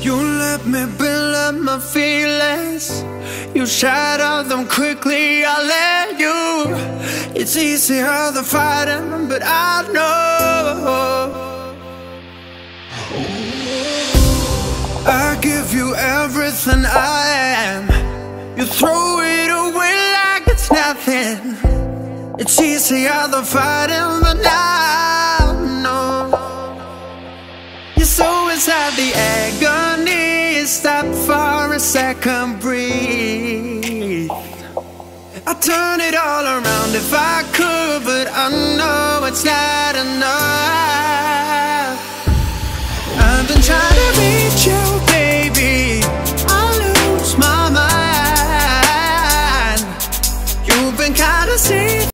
You let me build up my feelings. You shatter them quickly, I let you. It's easier than fighting, but I know I give you everything I am. You throw it away like it's nothing. It's easier than fighting, but now no. You're so inside the agony. Stop for a second, breathe. I'd turn it all around if I could, but I know it's not enough.